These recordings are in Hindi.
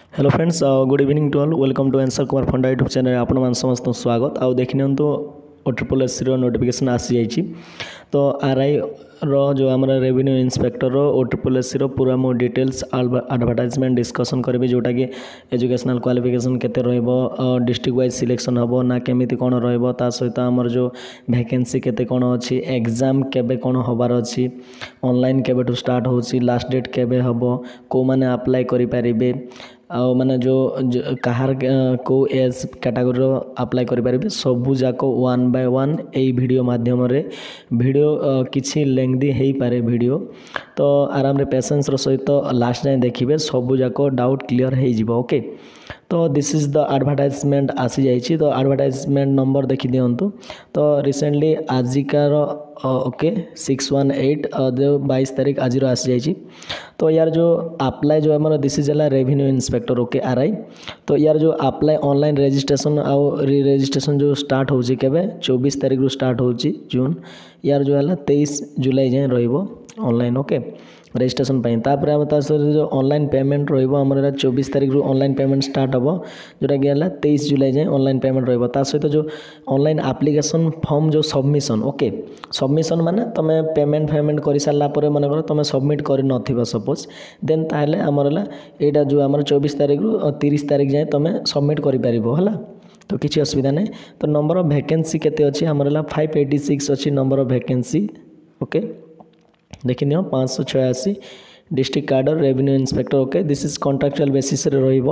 Hello friends, good evening to all. Welcome to एनसर कुमार फंडा यूट्यूब चैनल आपण समस्त स्वागत। आउ देखि नियंतु OSSC नोटिफिकेशन आसी जाइए। तो आरआई जो आम रेवेन्यू इंस्पेक्टर OSSC पूरा मो डिटेल्स एडवर्टाइजमेंट डिस्कसन करी, जोटा कि एजुकेशनल क्वालिफिकेशन केते रहइबो, डिस्ट्रिक्ट वाइज सिलेक्शन हबो ना केमिति कोन रहइबो, ता सहित आमर जो वैकेंसी केते कोन अछि, एग्जाम केबे कोन होबार अछि, ऑनलाइन केबे टू स्टार्ट होछि, लास्ट डेट केबे हबो, को माने अप्लाई करि परिबे, माने जो कहार को एज कैटेगरी अप्लाई करें सबू जाक वन बाय वन यही वीडियो माध्यम रे वीडियो किछि लेंथी हो पारे वीडियो, तो आराम रे पेशेंस सहित लास्ट जाए देखिए सबू जाक डाउट क्लियर हो जिवो। ओके, तो दिस इज द एडवर्टाइजमेंट आसी जाइए। तो एडवर्टाइजमेंट नंबर देखि दियंतु। तो रिसेंटली आजिकार ओके 618 22 तारीख आज आसी जाइए। तो यार जो अप्लाई जो आम this is revenue inspector okay RI, तो यार जो अप्लाई ऑनलाइन रजिस्ट्रेशन आउ री रजिस्ट्रेशन जो स्टार्ट हो 24 तारीख रू स्टार्ट हो जून, यार जो है 23 जुलाई जाए ऑनलाइन ओके रजिस्ट्रेशन पाई। तापर आम जो ऑनलाइन पेमेंट रहा 24 तारीख रू ऑनलाइन पेमेंट स्टार्ट हम, जोटा कि 23 जुलाई जाए ऑनलाइन पेमेंट रहा सहित जो ऑनलाइन एप्लिकेशन फॉर्म जो सबमिशन ओके सबमिशन माने तुम पेमेंट कर सारापर मन कर तुम सबमिट कर न सपोज देन ताहले आमर यहाँ जो आम 24 तारीख रू 30 तारीख जाए तुम सबमिट कर, तो किसी असुविधा नहीं। तो नंबर ऑफ वैकेंसी केते अच्छी आमर 586 अच्छी नंबर ऑफ वैकेंसी ओके देखि नियो 586 district cadre revenue inspector okay this is contractual basis रे रहिबो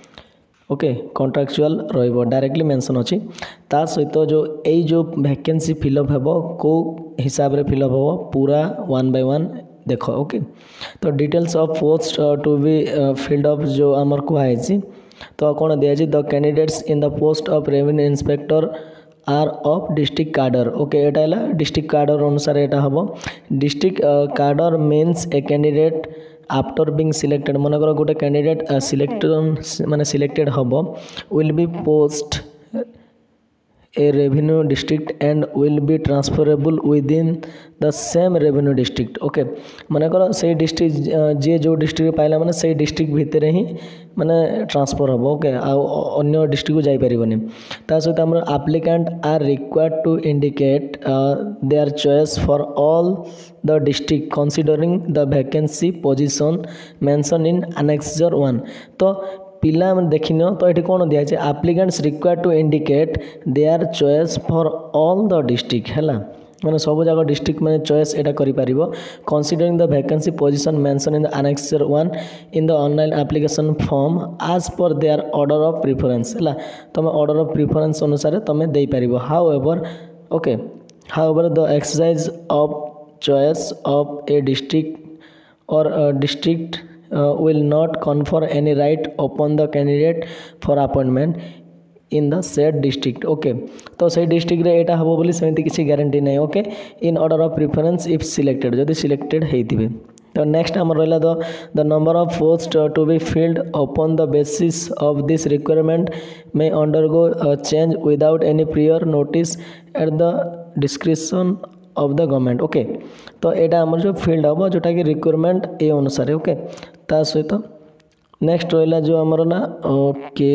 ओके कॉन्ट्रैक्चुअल रहिबो डायरेक्टली मेंशन अछि। ता सहित जो एई जो वैकेंसी फिलअप हेबो को हिसाब रे फिलअप हेबो पूरा वन बाय वन देखो ओके। तो details of post to be filled up जो आमर कुहाई छी, तो कौन दिया the candidates in the post of revenue inspector are of district cadre okay एटा है डिस्ट्रिक्ट कार्डर अनुसार एटा हम district cadre means a candidate after being selected मनकर गोटे कैंडिडेट सिलेक्टेड माने सिलेक्टेड हम will be post a revenue district and will be transferable with in the same revenue district okay मनकर से डिस्ट्रिक्ट जी जो डिस्ट्रिक्ट पाइला माने से डिस्ट्रिक्ट भितर ही माने ट्रांसफर हम ओके अन्य डिस्ट्रिक्ट को जाई परिबनी। ता सहित हमर applicant are required to indicate their choice for all the district considering the vacancy position mention in annexure 1। तो पिला देखि न तो ये कौन दिखाई applicants required to indicate their choice for all the district है मैंने सब जगह डिस्ट्रिक्ट मैंने चॉइस एटा करि पारिबो considering the vacancy position mention in the annexure 1 in the online application form as per their order of preference है तुम ऑर्डर ऑफ प्रेफरेंस अनुसार तुम दे पारिबो। However okay however the exercise of choice of a district or district will not confer any right upon the candidate for appointment in the said district okay तो से डिस्ट्रिक्ट रे एटा हबो बोली सेमति किसी गारंटी नहीं okay in order of preference if selected जदि सिलेक्टेड हेतिबे। तो नेक्स्ट हमर रहला the number of post to be filled upon the basis of this requirement may undergo a change without any prior notice at the discretion of the government okay. तो यहाँ आम जो फिल्ड हम जोटा कि रिक्वायरमेंट ए अनुसार ओके ता सहित नेक्स्ट रहा जो आमर ना ओके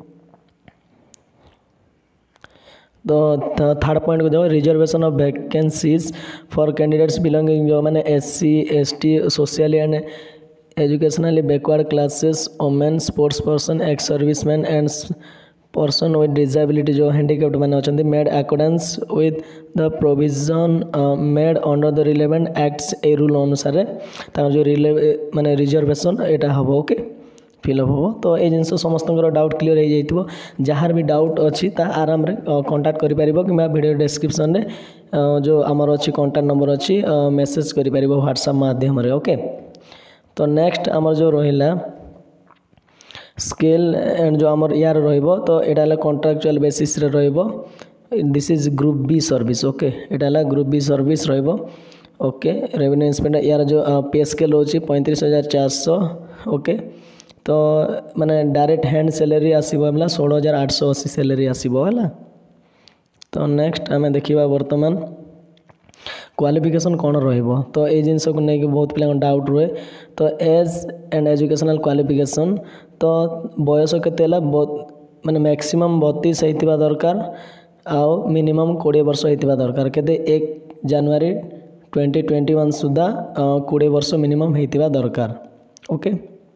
तो थर्ड पॉइंट को जाओ reservation of vacancies for candidates belonging जो मैंने SC ST socially and educationally backward classes women sports person ex serviceman and person with disability जो हैंडिकैप्ड मैंने अच्छा made accordance with the provision made under the relevant acts a rule अनुसार जो माने रिजर्वेशन यहाँ हम ओके फिलअप हम। तो ये जिन समस्त डाउट क्लीयर हो जाइए जार भी डाउट अच्छी आराम रे कांटेक्ट करि परिबो कि वीडियो डिस्क्रिप्शन रे जो आमर अच्छी कांटेक्ट नंबर अच्छी मेसेज करि परिबो व्हाट्सएप माध्यम रे ओके। तो नेक्स्ट आमर जो रहिला स्केल एंड जो आमर यार रहिबो तो एटा कॉन्ट्रैक्चुअल बेसिस रे रहिबो this is group B service okay एटा ग्रुप बी सर्विस रहिबो ओके। रेवेन्यू इंस्पेक्टर यार जो पे स्केल होची 35,400 ओके। तो माने डायरेक्ट हैंड सैलरी आसीबो हमला 16,880 सैलरी आसीबो हला। तो नेक्स्ट आमे देखिबा वर्तमान क्वालिफिकेशन कौन रहिबो तो ए जिनस को नहीं बहुत पिला डाउट रुए तो एज एंड एजुकेशनल क्वालिफिकेशन तो बयस केते माने मैक्सिमम 32 होइतिबा दरकार आउ मिनिमम 20 वर्ष होइतिबा दरकार केते 1 जनवरी 2021 सुधा 20 वर्ष मिनिमम होइतिबा दरकार ओके।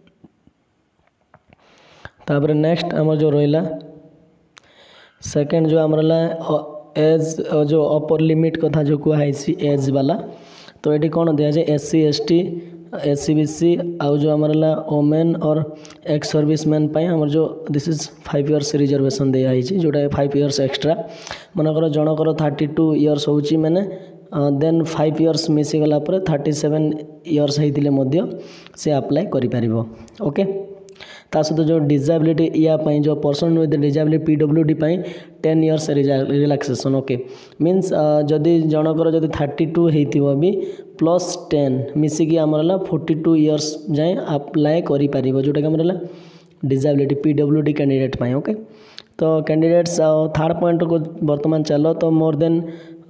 तापर नेक्स्ट हमर जो रहिला सेकंड जो हमरला एज जो अपर लिमिट कथा जो कुहाइसी एज वाला तो ये कौन दिया जाए SC ST SCBC आउ जो हमारा ओमेन और एक्स सर्विसमैन हमर जो दिस इज 5 इयर्स रिजर्वेशन दिया जोटा 5 इयर्स एक्स्ट्रा मनकर जनकर 32 इयर्स होची मैंने देन 5 इयर्स मिसीगला 37 इयर्स होते से अप्लाई करें ओके। ता सहित जो डिजेबिलिटी या जो person with disability PWD 10 years relaxation okay means जदि जनकर जदि 32 होइथिबो भी +10 मिसिकी आमरला 42 इयर्स जाए अप्लाई करि परिबो जोटा कि आमरला डिजेबिलिटी PWD कैंडिडेट पाई ओके। तो कैंडिडेट्स थर्ड पॉइंट को वर्तमान चलो तो मोर देन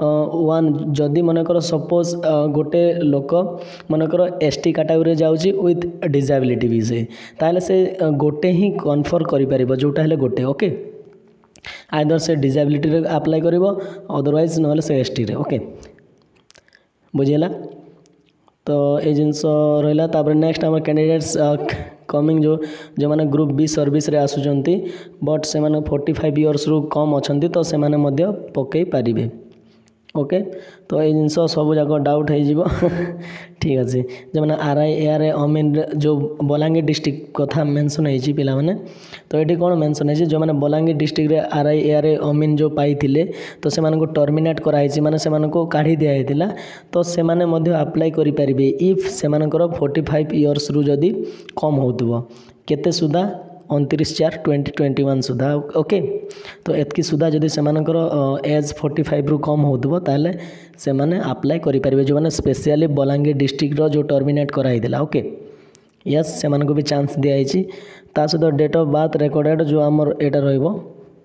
1 जदि मनकर सपोज गोटे लोक मनकर ST कैटेगरी जाउची विथ डिजेबिलिटी भी से ताले से गोटे ही कन्फर्म करि परिबो जोटा हेले गोटे ओके आइदर से डिजेबिलिटी रे अप्लाई करिवो अदरवाइज नहले से ST रे ओके बुझिला। तो ए जिनस रहिला तापर नेक्स्ट हमर कैंडिडेट्स कमिंग जो माने ग्रुप बी सर्विस रे आसुचंती बट से माने 45 इयर्स रु कम अछंती तो से माने मध्य पकई पारिबे ओके। तो ये जिनस सब जाक डाउट हो ठीक अच्छे जो मैंने RI ARI अमीन जो बलांगीर डिस्ट्रिक्ट कथा मेंशन होती पिला माने तो ये कौन मेंशन है जो मैंने बलांगीर डिस्ट्रिक्ट रे RI ARI अमीन जो पाई तो से मानको टर्मिनेट कराई माने से मानको काढ़ी दिया होता तो से माने मध्य अप्लाई करि परिबे इफ से मानकर 45 इयर्स रु जदि कम होतबो केते सुधा 29/4/2021 सुधा ओके। तो एतकी सुधा जदि से मानकर एज 45 रु कम होतबो ताले से माने अप्लाई करि परिबे जो माने स्पेशली बलांगीर डिस्ट्रिक्ट रो जो टर्मिनेट कराई देला ओके यस से मानको भी चांस दिया है ता सहित डेट ऑफ बर्थ रिकॉर्डेड जो आमर एटा रहइबो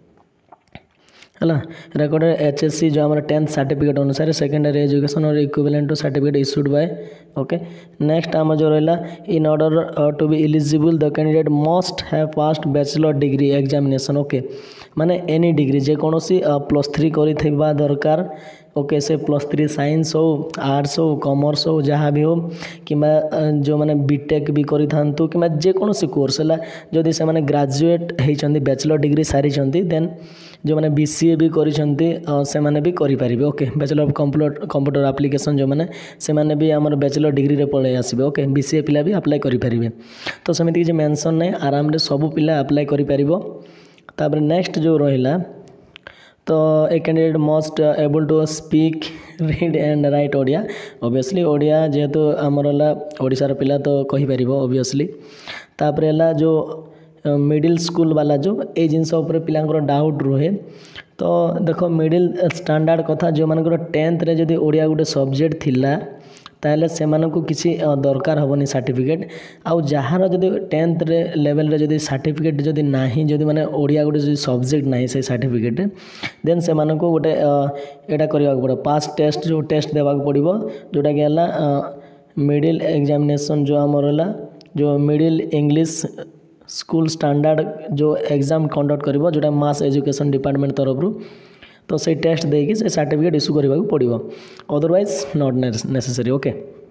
है रिकॉर्डेड HSC जो हमारा 10th सर्टिफिकेट अनुसार secondary education or equivalent to certificate issued by okay. Next आम जो रहा in order to be eligible the candidate must have passed bachelor degree examination okay माने एनी डिग्री जेकोसी +3 करिथिबा दरकार ओके से +3 साइंस हो आर्ट्स हो कॉमर्स हो जहाँ भी हो कि जो मैंने बीटेक भी करि थांतु कि जेकोसी कोर्स है जदि से माने ग्रेजुएट होइछंती बैचलर डिग्री सारी देन जो मैंने BCA भी करिछंती से माने भी करि परिबे okay bachelor of computer application जो मैंने से माने भी हमर बैचलर डिग्री रे पळे आसीबे ओके BCA पिला भी अप्लाई करि परिबे तो सेमिति जे मेंशन नै आराम रे सब पिला अप्लाई करि परिबो। तापर नेक्स्ट जो रहिला तो a candidate must able to speak read and write Odia obviously Odia जेहेतु आमर ओडिशार पिला तो कहि परिबो ऑब्वियसली। तापर हला जो मिडिल स्कूल वाला जो ए जिनस ऊपर पिलांकर डाउट रुहे तो देखो मिडिल स्टैंडर्ड कथा जो मानकर 10th रे जदि ओडिया गोटे सब्जेक्ट थिला ताहले से मानकु किसी दरकार होबनी सर्टिफिकेट आउ जहार जदि 10th रे लेवल रे जदि सर्टिफिकेट जदि नाही जदि माने ओडिया गोटे जदि सब्जेक्ट नाही से सर्टिफिकेट देन से मानकु गोटे एटा करिया पड़ो पास टेस्ट जो टेस्ट देवाक पड़िबो जोटा कि हला मिडिल एग्जामिनेशन जो हमर हला जो मिडिल इंग्लिश स्कूल स्टैंडर्ड जो एग्जाम कंडक्ट करिबो जोटा मास एजुकेशन डिपार्टमेंट तरफ रु तो से टेस्ट देकी से सर्टिफिकेट इश्यू करने पड़ो अदरवाइज नॉट नेसेसरी ओके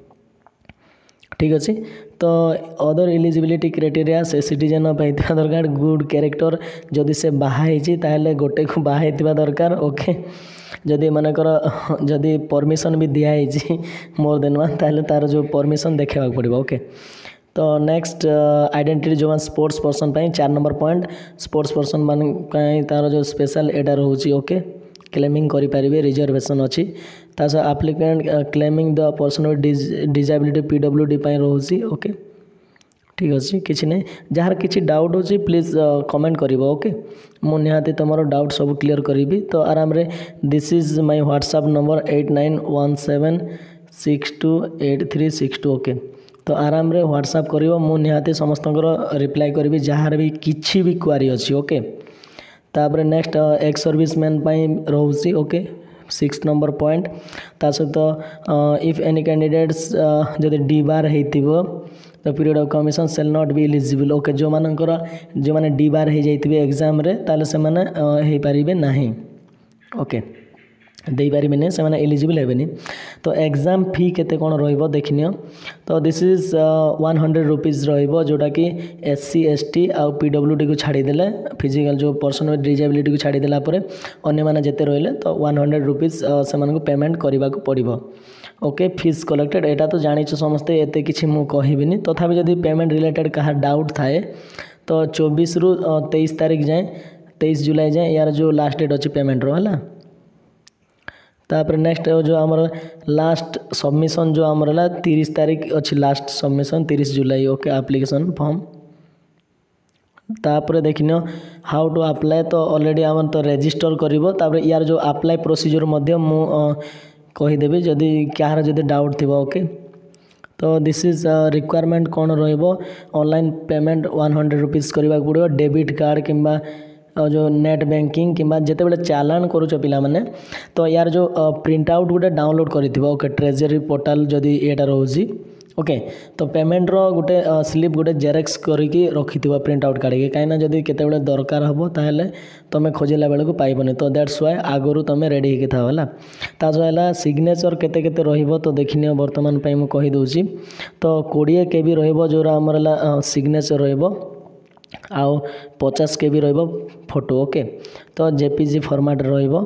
ठीक अच्छे। तो अदर एलिजिबिलिटी क्राइटेरिया से सिटीजन पाइबा दरकार गुड कैरेक्टर जदि से बाहाई ताहले गोटे को बाहाई दरकार ओके जदि मानकर जदि परमिशन भी दिखाई मोर देन वन ताहले तार जो परमिशन देखा पड़ो ओके। तो नेक्स्ट आइडेंटिटी जो sports person 4 number point sports person मान तार जो स्पेशल एडा रोचे ओके क्लेमिंग करि परिबे रिजर्वेशन अच्छी तास applicant claiming the person with disability PWD रोचे ओके ठीक अच्छे किसी नहीं जार किसी डाउट हो प्लीज कमेंट कर ओके मु निहाती तुम डाउट सब क्लियर करी तो आराम रे this is my WhatsApp number 8917628362 okay तो आराम रे व्हाट्सएप करिवो मु निहाती समस्त रिप्लाई करी जार भी किसी भी क्वारी अच्छी ओके। तापर नेक्स्ट एक्स सर्विसमैन रोचे ओके 6 नंबर पॉइंट ता सहित इफ एनी कैंडिडेट्स जदि डी बार होइतिबो the period of commission shall not be eligible okay जो मानकर जो माने डी बार हो जाइतिबे एग्जाम रे ताले से माने हे पारिबे नाही ओके दे पारिबे नहीं से एलिजिबल हेबेनी तो एग्जाम फी केते कोन रहइबो देखिनियो तो दिस इज 100 रुपीज रहइबो जोटा कि SC ST आ PWD को छाड़ी देले फिजिकल जो पर्सन विथ डिसेबिलिटी को छाड़ी देला परे अन्य माने जेते रहले तो 100 रुपीज से मानको पेमेंट करबा को पड़िबो ओके फीस कलेक्टेड एटा तो जानि छ समस्ते एते किछि मु कहिबिनी तथापि जदि पेमेंट रिलेटेड कहा डाउट थाए तो 24 रु 23 तारिख जाए 23 जुलाई जाए यार जो लास्ट डेट अछि पेमेंट रो हला तापर नेक्स्ट जो आमर लास्ट सबमिशन जो आमर है 30 तारिख अच्छी लास्ट सबमिशन 30 जुलाई ओके एप्लिकेशन फॉर्म तापर देखिनो हाउ टू अप्लाई तो ऑलरेडी आम तो रजिस्टर करिवो तापर यार जो अप्लाई प्रोसीजर मध्य मु कहीदेवी जदि क्या जदि डाउट थी ओके तो दिस इज रिक्वायरमेंट कौन रहिबो ऑनलाइन पेमेंट 100 रुपीज करबा पड़ो डेबिट कार्ड किंबा जो नेट बैंकिंग किंबा जेते बेले चालान करूछ पिला माने तो यार जो प्रिंट आउट गोटे डाउनलोड करिथिबो ओके ट्रेजरी पोर्टल जदि एटा रहउजी ओके तो पेमेंट रो गोटे स्लिप गोटे जेरेक्स करिकी रखिथिबो प्रिंट आउट काढी काइना जदि केते बेले दरकार हबो ताहले तमे खोजिला बेले को पाइबनी तो दैट्स व्हाई आगरु तमे रेडी हेके थाओ हला ता जो हला सिग्नेचर केते केते रहिबो तो देखिनियो वर्तमान पई मु कहि दोउची तो 20 केबी रहिबो जोरा हमरला सिग्नेचर रहिबो आउ 50 केबी रहिबो फोटो ओके तो जेपीजी फॉर्मेट रहिबो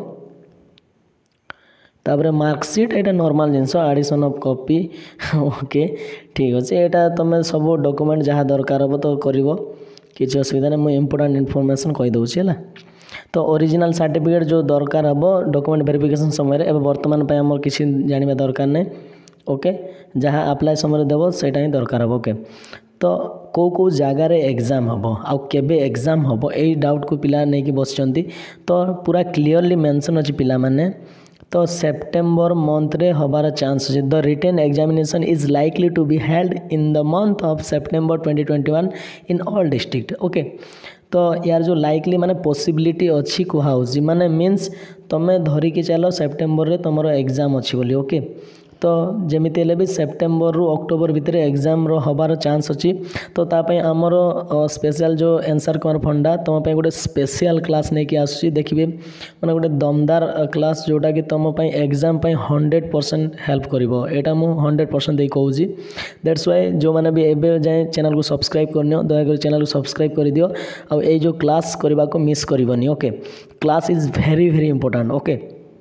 तापर मार्कशीट एटा नॉर्मल जिंस एडिशन ऑफ कॉपी ओके ठीक अछि एटा तमे सब डॉक्यूमेंट जहाँ दरकार हो तो करिवो किछि असुविधा नै मु इंपोर्टेंट इन्फॉर्मेशन कहि दोउछि हला तो ओरिजिनल सर्टिफिकेट जो दरकार हो डॉक्यूमेंट वेरिफिकेशन समय एबे वर्तमान पय हमर किछि जानिबा दरकार नै ओके जहाँ अप्लाई समय देबो सेटा ही दरकार हो ओके तो को जगार एग्जाम हम आउ केबे एग्जाम हम यही डाउट को पिला नहीं कि बसचंती तो पूरा क्लियरली मेंशन अछि पिला माने तो सेप्टेम्बर मंथ रे हबार चांस अछि the written examination is likely to be held in the month of September 2021 in all district okay तो यार जो लाइकली माने पॉसिबिलिटी अच्छी कुहाउसी माने मीन्स तमे धरी के चलो सेप्टेम्बर रे तमरो एग्जाम अछि बोली ओके तो जमिति भी सेप्टेम्बर रु अक्टोबर भितर एग्जाम रो हबार चांस अछि तो तापय हमर स्पेशल जो आंसर कमर फंडा तम पय गोटे स्पेशल क्लास नै कि आसी देखिबे माने गोटे दमदार क्लास जोटा कि तम पय एग्जाम पय 100% हेल्प करिवो एटा मु 100% दे कहूजी दैट्स व्हाई जो माने भी एबे जाय चैनल को सब्सक्राइब करनियो दया कर चैनल को सब्सक्राइब कर दियो आ ए जो क्लास करबा को मिस करिवनी okay class is very very important okay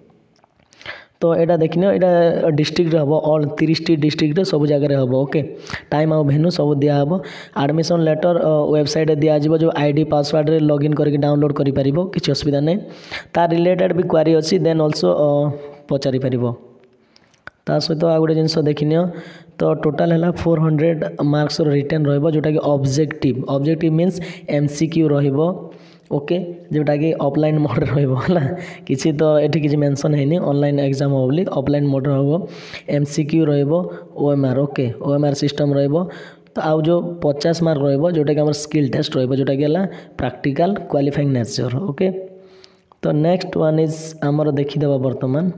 तो एटा देखिनो एटा डिस्ट्रिक्ट हम ऑल 30 डिस्ट्रिक्ट सब जगह हम ओके टाइम आ भेन्यू सब दिया हम एडमिशन लेटर वेबसाइट दिया जिवो जो आईडी पासवर्ड रे लॉगिन करके डाउनलोड करि परिबो किछ असुविधा नै ता रिलेटेड भी क्वेरी अछि देन आल्सो पचारि परिबो ता सहित आ गोटे जिंस देखिनियो तो टोटल है 400 मार्क्स रिटर्न रहइबो जोटा कि ऑब्जेक्टिव मींस एमसीक्यू रहइबो ओके जोटा कि ऑफलाइन मोड रहइबो हला किछि तो एठी किछि मेंशन हैनी ऑनलाइन एग्जाम होबली ऑफलाइन मोड रहइबो एमसीक्यू रहइबो ओएमआर ओके ओएमआर सिस्टम रहइबो तो आउ जो 50 मार्क रहइबो जोटा कि हमर स्किल टेस्ट रहइबो जोटा कि हला प्रैक्टिकल क्वालिफाइंग नेचर ओके तो नेक्स्ट वन इज हमर देखि देबा वर्तमान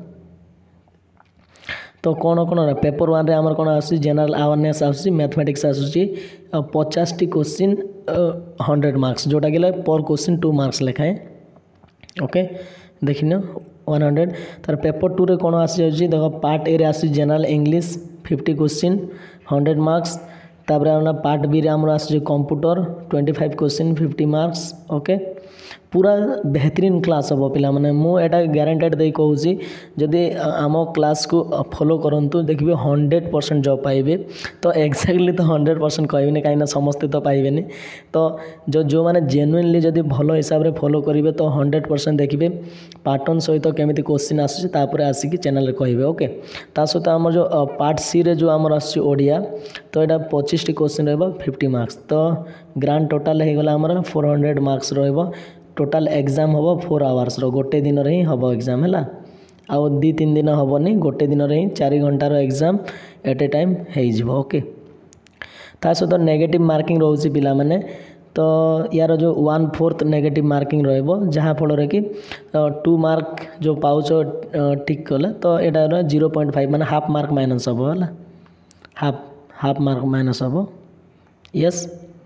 तो कौन कौन पेपर 1 रे हमर कौन आसी जनरल अवेयरनेस आसी मैथमेटिक्स आसी 50 टी क्वेश्चन 100 मार्क्स जोटा कि पर क्वेश्चन 2 मार्क्स लेखाए ओके देखिनो 100 तार पेपर 2 रे कौन आसी जाउची देखो पार्ट ए रे आसी जनरल इंग्लिश 50 क्वेश्चन 100 मार्क्स तापर हमरा पार्ट बी रे हमरा आसी कंप्यूटर 25 क्वेश्चन 50 मार्क्स ओके पूरा बेहतरीन क्लास हम पिला माने मु एटा गारंटेड दे कहूची जदि आम क्लास को फॉलो करंतु देखिबे 100% जॉब पाइबे तो एक्जेक्टली तो 100% कहबे कहीं समस्ते तो पाइबेनी तो जो माने जेन्युइनली जदि भलो हिसाब रे फॉलो करिवे तो 100% देखिबे पैटर्न सहित केमिति क्वेश्चन आसी तापर आसी कि चैनल रे कहबे ओके ता सहित हमर जो पार्ट सी रे जो हमर आसी ओडिया तो एटा 25 टी क्वेश्चन रहबो 50 मार्क्स तो ग्रांड टोटल हे गला हमर 400 मार्क्स रहबो टोटल एग्जाम हम 4 आवर्स रो गोटे दिन रे ही हम एग्जाम है आउ 2-3 दिन हेनी गोटे दिन रे ही 4 घंटार एग्जाम एट ए टाइम हो ओके ता सहित नेगेटिव मार्किंग रोचे पिला माने तो यार जो 1/4 नेगेटिव मार्किंग रहिबो जहाँ फल कि 2 मार्क जो पाउच ठीक कले तो यहाँ 0.5 माने हाफ मार्क माइनस हम है हाफ मार्क माइनस हम यस।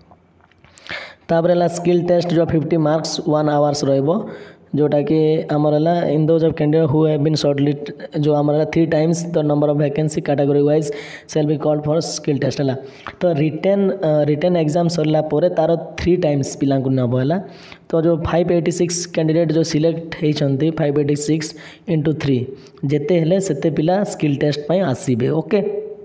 तापर स्किल टेस्ट जो 50 मार्क्स 1 आवर्स रहिबो जोटा कि आमर है in those of candidate who have been shortlist जो आमर 3 times the number of vacancy category wise shall be called for skill test है। तो रिटेन एग्जाम सरला पोरे तार 3 टाइम्स पिला नब है। तो जो 586 कैंडिडेट जो सिलेक्ट होती 586 × 3 जेते हेले सेते पिला स्किल टेस्ट पे आसीबे ओके।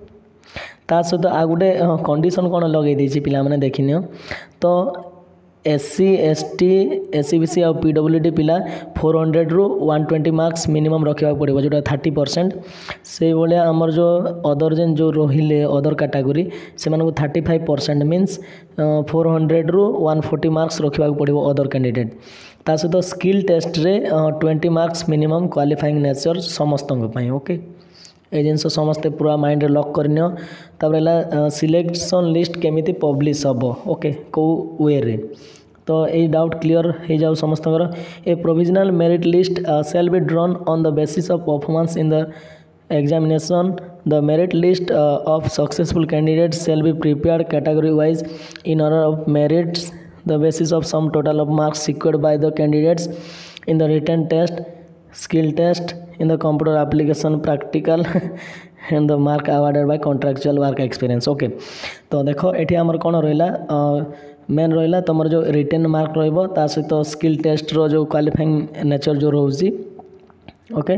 ता सहित आ गोटे कंडीशन कौन लगे देछि पिला माने देखिनियो तो SC ST SCBC और PWD पिला 400 रु 120 मार्क्स मिनिमम रखा पड़ो जोटा 30%। से भाया आमर जो अदर जेन जो रहिले अदर कैटेगरी से 35% मीन्स 400 रु 140 मार्क्स रखा पड़ो अदर कैंडिडेट। ता सहित स्किल टेस्ट रे 20 मार्क्स मिनिमम क्वालिफाइंग नेचर समस्त ओके। ये जिन समस्ते पूरा माइंड लॉक करनियो। तापर सिलेक्शन लिस्ट केमिति पब्लिश हम ओके को वे रे तो ये डाउट क्लियर हो जाओ समस्त। A provisional merit list shall be drawn on the basis of performance in the examination. The merit list of successful candidates shall be prepared category wise in order of merits the basis of sum total of marks secured by the candidates in the written test skill test in the computer application practical and the mark awarded by contractual work experience okay. तो देखो ये आमर कौन रहा मेन रहा तुम जो रिटेन मार्क रा सहित स्किल टेस्ट रो जो क्वालिफाइंग नेचर जो रोचे ओके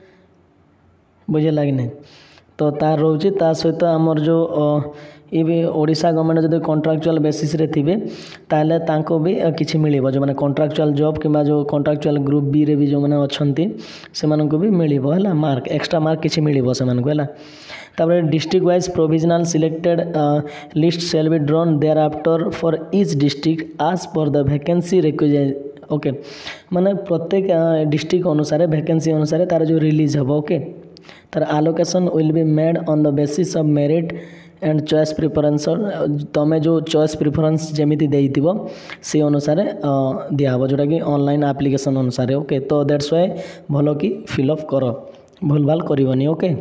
बुझे कि नहीं। तो तार रोचे सहित आमर जो ये भी ओडिशा गवर्नमेंट जो कॉन्ट्रैक्चुअल बेसिस रे थिबे ताले तांको भी किछि मिलिबो जो माने कॉन्ट्रैक्चुअल जॉब किबा जो कॉन्ट्रैक्चुअल ग्रुप बी रे भी जो माने अछंती से मानको भी मिलिबो हला मार्क एक्स्ट्रा मार्क किछि मिलिबो से मानको हला। तापर district wise provisional selected list shall be drawn thereafter for each district as per the vacancy required okay. माने प्रत्येक डिस्ट्रिक्ट अनुसार वैकेंसी अनुसार तार जो रिलीज हो ओके। तार allocation will be made on the basis of merit and choice preference तुम जो चॉइस प्रिफरेंस जमीती देइथिबो से अनुसार दिया जोटा कि ऑनलाइन एप्लिकेशन अनुसार ओके। तो दैट्स वाई भलो कि फिलअप कर भूल भाल करनी ओके।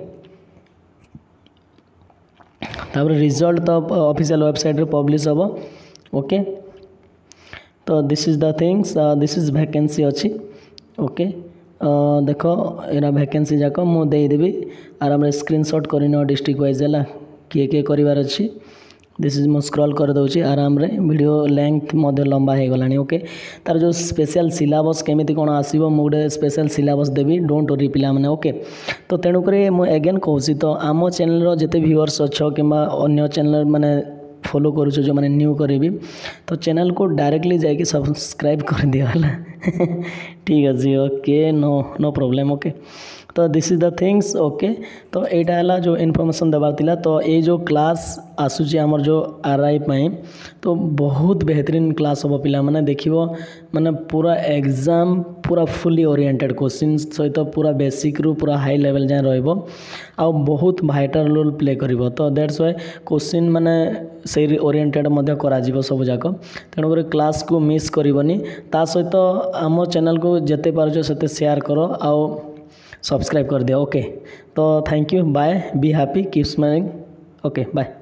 तापर रिजल्ट तो ऑफिशियल वेबसाइट रे पब्लिश हम ओके। तो this is the things this is vacancy अच्छी ओके। देखो यहाँ वैकेंसी जाक मुझे देदेवी आराम स्क्रीनशॉट कर डिस्ट्रिक्ट वाइज है किए किए करार अच्छी। दिस इज मु स्क्रॉल कर दूसरी आराम रे वीडियो लेंथ मध्य लंबा हो गलानी ओके। तार जो स्पेशल सिलेबस केमिति कोन आसीबो मु गोटे स्पेशल सिलेबस देवी डोंट वरी पिला माने ओके। तो तेणुक मु अगेन कहूँ तो आम चैनल रो जते व्यूअर्स अच्छो कि अन्य चैनल माने फॉलो करूँ जो मैंने न्यू करी तो चैनल को डायरेक्टली जाके सब्सक्राइब कर दिया है ठीक अच्छे ओके नो प्रॉब्लम ओके। तो this is the things okay. तो यहाँ है जो इनफॉरमेशन देवार थिला तो ये जो क्लास आसूची आमर जो आरआई पाई तो बहुत बेहतरीन क्लास हम पिला माने देखिबो माने पूरा एग्जाम पूरा फुली ओरिएंटेड क्वेश्चन सहित पूरा बेसिक रु पूरा हाई लेवल जाए रहिबो आ बहुत वाइटल रोल प्ले करिवो। तो दैट्स वाई क्वेश्चन माने से ओरिएंटेड मध्य करा जीवो सब जाक। तेणुक क्लास को मिस करबनी ता सहित आम चैनल को जते पारछो सेते शेयर करो आ सब्सक्राइब कर दिया ओके। तो thank you bye be happy keep smiling okay bye.